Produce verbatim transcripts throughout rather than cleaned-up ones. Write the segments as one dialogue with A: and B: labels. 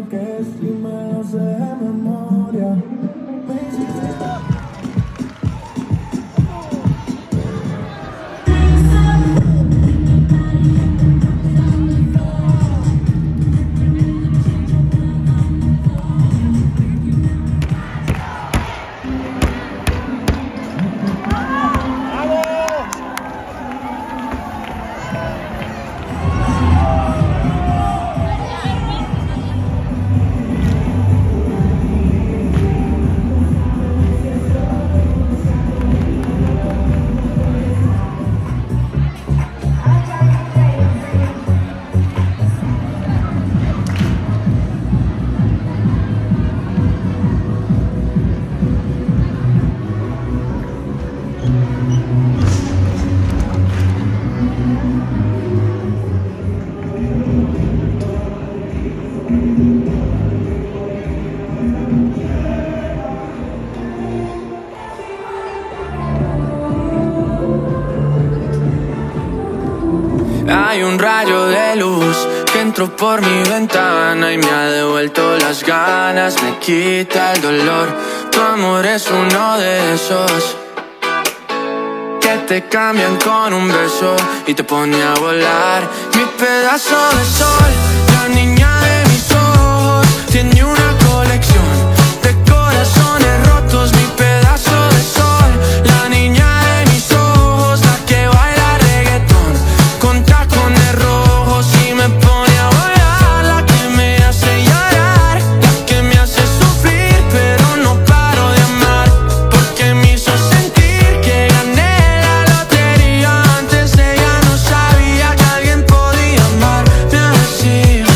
A: lo que es y me lo sé de memoria. Me hiciste
B: Hay un rayo de luz que entró por mi ventana y me ha devuelto las ganas, me quita el dolor. Tu amor es uno de esos que te cambian con un beso y te pone a volar. Mi pedazo de sol, la niña de mis ojos, tiene una colección de corazones rotos. Mi pedazo de sol, la niña de mis ojos, la que baila reggaetón con tacones rojos y me pone a volar. La que me hace llorar, la que me hace sufrir, pero no paro de amar, porque me hizo sentir que gané la lotería. Antes ella no sabía que alguien podía amarme así.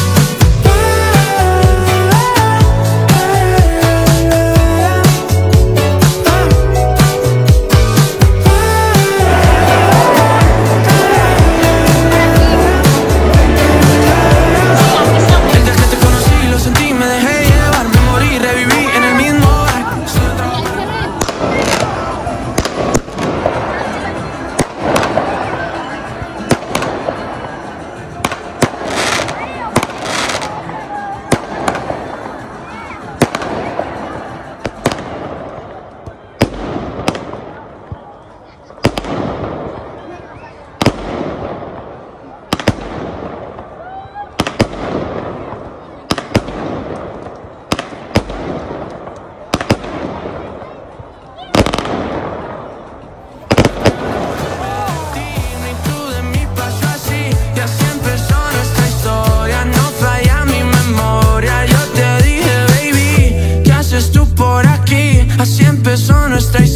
B: El día que te conocí lo sentí, me dejé llevar, me morí, reviví en el mismo bar. Dime tú de mí pasó así, y así empezó nuestra historia. No falla mi memoria. Yo te dije, baby, ¿qué haces tú por aquí? Así empezó nuestra historia.